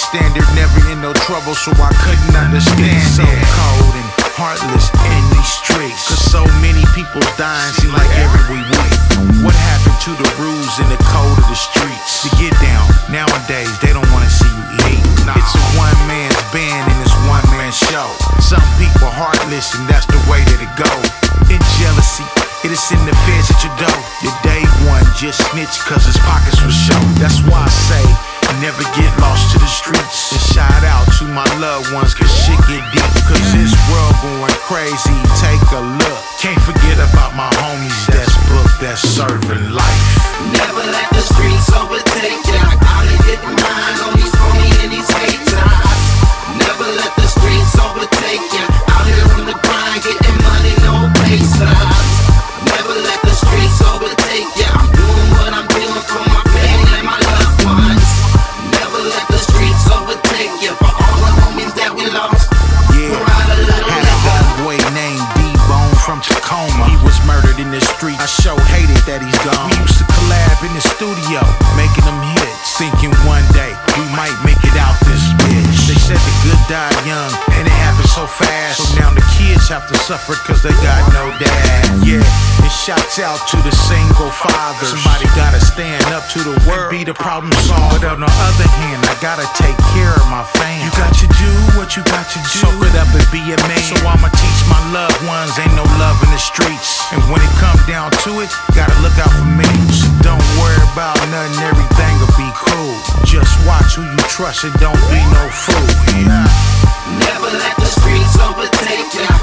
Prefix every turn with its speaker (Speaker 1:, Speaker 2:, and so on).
Speaker 1: standard, never in no trouble, so I couldn't understand. So cold and heartless in these streets, 'cause so many people dying, seem like every week. What happened to the rules and the code of the streets? To get down, nowadays they don't wanna see you eat. It's a one man's band and it's one man show. Some people heartless and that's the way that it go. In jealousy, it is in the feds at your door. Your day one just snitched 'cause his pockets was show. That's why I say, never get lost to the streets. And shout out to my loved ones, 'cause shit get deep. 'Cause this world going crazy, take a look. Can't forget about my homies that's booked, that's serving life.
Speaker 2: Never let the streets overtake ya. Out here getting mine on these phony and these haters. Never let the streets overtake ya. Out here on the grind, getting money, no pesos. Never let the streets overtake ya. I'm doing what I'm doing for my family and my loved ones. Never let the streets overtake ya. For all the homies that we lost.
Speaker 1: Yeah, had a homeboy named D-Bone from Tacoma. He was murdered in the street. I sure hated that he's gone. We used to collab in the studio, making them hits, thinking one day we might make it out this bitch. They said the good die young, and it happened so fast. So now the kids have to suffer 'cause they got no dad. Yeah, and shouts out to the single fathers. Somebody gotta stand up to the world and be the problem solver. But on the other hand, I gotta take care of my fam. You got to do what you got to do. Soak it up and be a man. So I'ma teach my loved ones, ain't no love in the streets. And when it comes down to it, gotta look out for me. So don't worry about nothing, everything will be cool. Just watch who you trust and don't be no fool. Yeah.
Speaker 2: Never let the streets overtake ya.